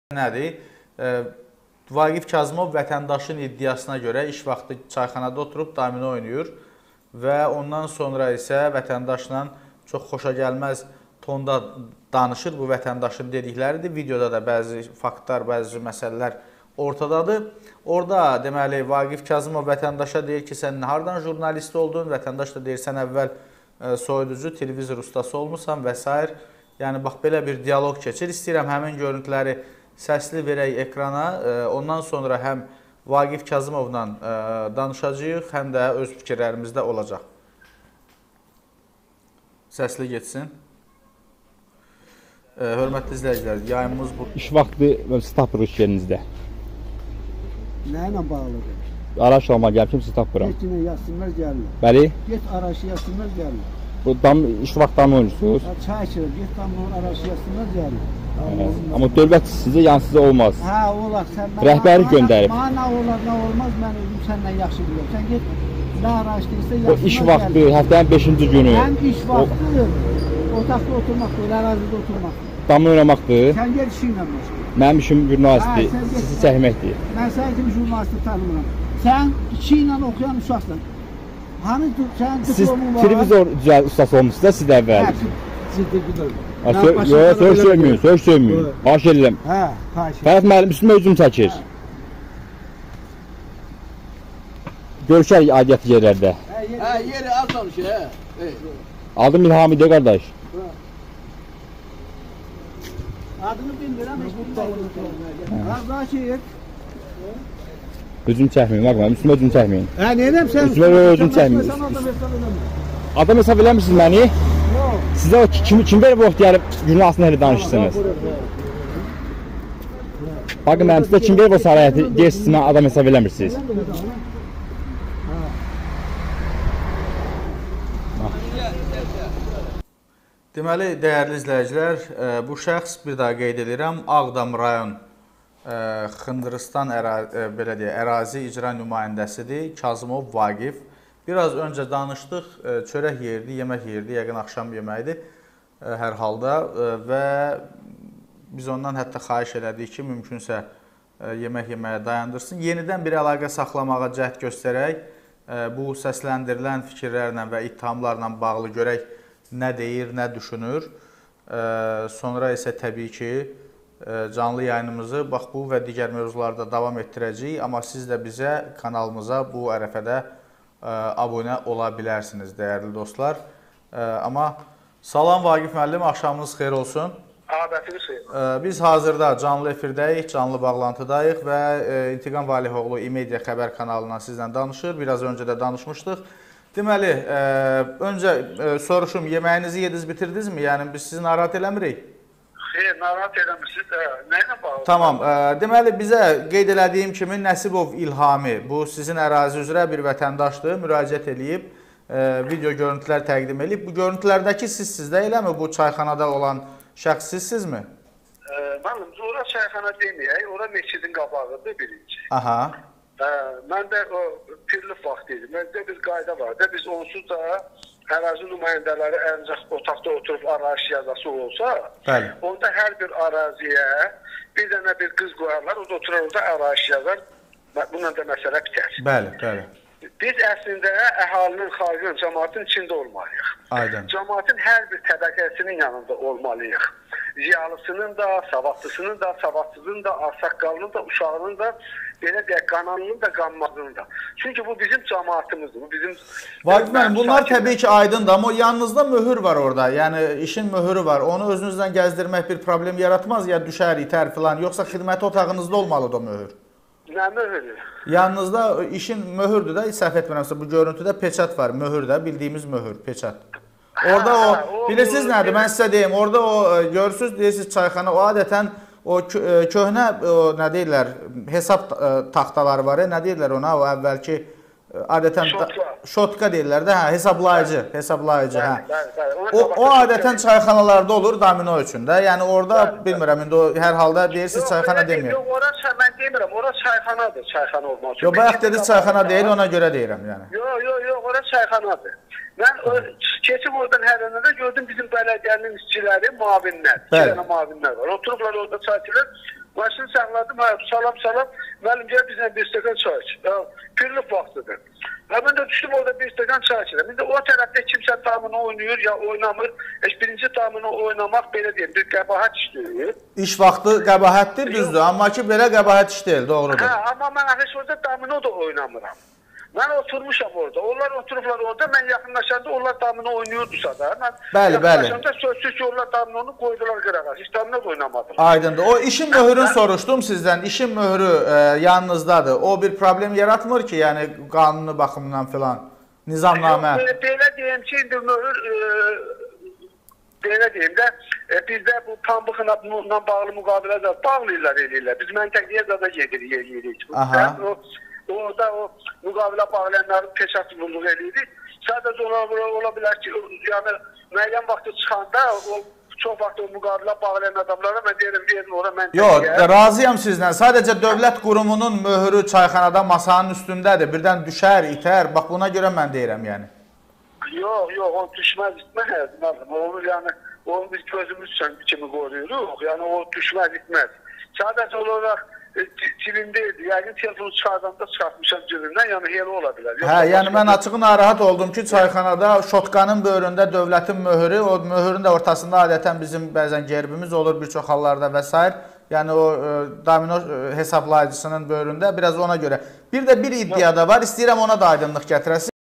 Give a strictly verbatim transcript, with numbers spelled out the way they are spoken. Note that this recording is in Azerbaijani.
Nədir? Vaqif Kazımov vətəndaşın iddiasına görə iş vaxtı çayxanada oturub domino oynayır və ondan sonra isə vətəndaşla çox xoşa gəlməz tonda danışır. Bu vətəndaşın dedikləridir. Videoda da bəzi faktlar, bəzi məsələlər ortadadır. Orada deməli Vaqif Kazımov vətəndaşa deyir ki, sən hardan jurnalist oldun? Vətəndaş da deyir, sən əvvəl soyuducu, televizor ustası olmusan və s. Yəni, bax, belə bir diyaloq keçir. İstəyirəm həmin görüntüləri səsli verək ekrana. Ondan sonra həm Vaqif Kazımovla danışacağıq, həm də öz fikirlərimizdə olacaq. Səsli geçsin. Hörmətli izləyicilər, yayımımız bu. İş vaxtı siz tapırıq iş yerinizdə. Nə ilə bağlıdır? Araç alma gəlmişim, siz tapıram. Get yine yazsınlar gəlirlər. Bəli. Get araşı yazsınlar gəlirlər. Bu dam, iş vaxtı damla oyuncusunuz. Çay içirir, get damla araşı yazsınlar gəlirlər. Amma dövlət sizə, yəni sizə olmaz. Hə, olar. Sən rəhbəri göndərib. Mənə olar, nə olmaz, mən özüm səndən yaxşı bilirəm. Sən get, nə araşdırırsa yazsınlar. O iş vaxtı, həftənin beşinci günü. Həm iş vaxtı, otaqda oturmaqdır, ərazidə oturmaqdır. Damla oynamaqdır. Sən get işi ilə başla. Mənim işim jurnalistdir, sizi çəkməkdir. Mən sən kimi jurnalisti tanımıram. Sən iki ilə oxuyan uşaqsan. Hani sən diplomun var? Siz televizor ustası olmuşsunuz da siz əvvəl. Ciddi bilirəm. Yox, söz söyləməyin, söz söyləməyin. Xahiş edirəm. Hə, xahiş edirəm. Fərət müəllim üstümə özüm çəkir. Görüşərik aidiyyatı yerlərdə. Hə, yeri az danışır, hə. Adım İlhamidir, qardaş. Adını bilmirəm, heç bilmirəm. Qardaşım. Özüm çəkməyin, baxma, üstümə özüm çəkməyin. Hə, neyəm sən? Üstümə özüm çəkməyin. Adam hesab eləmişsiniz məni? Yox. Sizə o kim, kim verib o ixtiyarı jurnalistlə elə danışırsınız? Bakın mənim sizə kim verib o sarayəti, deyirsiniz, mən adam hesab eləmişsiniz. Deməli, dəyərli izləyicilər, bu şəxs bir daha qeyd edirəm, Ağdam rayon Xındırıstan belə deyə, ərazi icra nümayəndəsidir, Kazımov Vaqif. Biraz öncə danışdıq, çörək yerdi, yemək yerdi, yəqin axşam yeməyidir hər halda və biz ondan hətta xahiş elədik ki, mümkünsə yemək yeməyə dayandırsın. Yenidən bir əlaqə saxlamağa cəhd göstərək, bu səsləndirilən fikirlərlə və ittihamlarla bağlı görək nə deyir, nə düşünür. Sonra isə təbii ki, canlı yayınımızı bax bu və digər mövzularda davam etdirəcəyik. Amma siz də bizə, kanalımıza bu ərəfədə abunə ola bilərsiniz, dəyərli dostlar. Amma salam Vaqif müəllim, axşamınız xeyir olsun. Adətiniz xeyir. Biz hazırda canlı efirdəyik, canlı bağlantıdayıq və İntiqam Valihoğlu İmedia xəbər kanalından sizlə danışır. Biraz öncə də danışmışdıq. Deməli, öncə soruşum, yeməyinizi yediniz, bitirdinizmi? Yəni biz sizi narahat eləmirik? Xeyr, narahat eləmirsiniz. Nə ilə bağlı? Tamam. Deməli, bizə qeyd elədiyim kimi Nəsibov İlhami, bu sizin ərazi üzrə bir vətəndaşdır, müraciət eləyib, video görüntülər təqdim edib. Bu görüntülərdəki sizsiz də eləmi? Bu çayxanada olan şəxs sizsizmi? Mənim, ora çayxana deməyək, ora meçidin qabağıdır birinci. Aha. Məndə o pirli vaxt idi. Məndə bir qayda vardı. Biz onsuz da ərazi nümayəndələri ancaq otaqda oturub arazi yazası olsa, bəli, onda hər bir araziyə bir dənə bir qız qoyarlar, o da oturur orada arazi yazar. Bununla da məsələ bitər. Bəli, bəli. Biz əslində əhalinin, xalqın, cəmaatın içində olmalıyıq. Aydın. Cəmaatın hər bir təbəqəsinin yanında olmalıyıq. Ziyalısının da, savadlısının da, savadsızının da, ağsaqqalının da, uşağının da, belə deyək, qananının da, qanmazının da. Çünki bu bizim cəmaatımızdır. Bu bizim... Vaqif müəllim, bunlar təbii ki aydındır, amma yanınızda möhür var orada. Yəni işin möhürü var. Onu özünüzdən gəzdirmək bir problem yaratmaz ya, düşər, itər filan. Yoxsa xidməti otağınızda olmalıdır o möhür. Nə möhürü? Yanınızda işin möhürdür da, səhv etmirəmsə, bu görüntüdə peçat var. Möhür də, bildiyimiz möhür, peçat. Orada o, bilirsiniz nədir, mən sizə deyim, orada o, görürsünüz, deyirsiniz çayxana, o adətən o köhnə, nə deyirlər, hesab taxtaları var, nə deyirlər ona, o əvvəlki, adətən, şotka deyirlər də, hə, hesablayıcı, hesablayıcı, hə. O adətən çayxanalarda olur, domino üçün də, yəni orada, bilmirəm, indi o hər halda deyirsiniz çayxana demir. Yox, orası, mən demirəm, orası çayxanadır, çayxana olmaq üçün. Yox, bayaq dediniz çayxana deyil, ona görə deyirəm, yəni. Yox, yox, yox, orası çayxanadır. Mən keçib oradan hərənədə gördüm bizim bələdiyyənin işçiləri, muavinlər, iki dənə muavinlər var. Oturublar orada çay içirlər. Maşını saxladım, hə, salam salam. Müəllim gəl bizlə bir stəkan çay iç. Ya, günlük vaxtıdır. Ha, mən də düşdüm orada bir stəkan çay içirəm. İndi o tərəfdə kimsə tamını oynayır ya oynamır. Heç birinci tamını oynamaq belə deyim, bir qəbahət işləyir. İş vaxtı qəbahətdir, düzdür. Amma ki, belə qəbahət iş deyil, doğrudur. Hə, amma mən heç orada tamını da oynamıram. Mən oturmuşam orada. Onlar oturublar orada. Mən yaxınlaşanda onlar damını oynuyurdusa da. Mən bəli, bəli. Yaxınlaşanda sözsüz ki, onlar damını onu qoydular qırağa. Hiç damına da oynamadılar. Aydındır. O işin möhürünü soruşdum sizdən. İşin möhürü e, yanınızdadır. O bir problem yaratmır ki, yəni qanuni baxımdan filan, nizamnamə. Yox, belə, belə deyim ki, indi möhür e, belə deyim də e, bizdə bu pambıqla bağlı müqavilə də bağlayırlar, eləyirlər. Biz məntəqəyə də gedirik, eləyirik. Aha. O, orada o müqavilə bağlayanların peşəçiliyini eləyirik. Sadəcə ola, ola bilər ki, yəni müəyyən vaxtı çıxanda o çox vaxt o müqavilə bağlayan adamlara mən deyirəm, verin ora məntəqəyə. Yox, razıyam sizlə. Sadəcə dövlət qurumunun möhürü çayxanada masanın üstündədir. Birdən düşər, itər. Bax buna görə mən deyirəm, yəni. Yox, yox, o düşməz, itməz. Onu yəni onu biz gözümüz kimi qoruyuruq. Yəni o düşməz, itməz. Sadəcə olaraq cibimdeydi. Yəqin telefonu çıxardanda çıxartmışam cibimdən, yəni elə ola bilər. Hə, yəni mən açığı narahat oldum ki, çayxanada şotkanın böyründə dövlətin möhürü, o möhürün də ortasında adətən bizim bəzən gerbimiz olur bir çox hallarda və s. Yəni o e, domino e, hesablayıcısının böyründə biraz ona görə. Bir də bir iddia da var, istəyirəm ona da aydınlıq gətirəsiniz.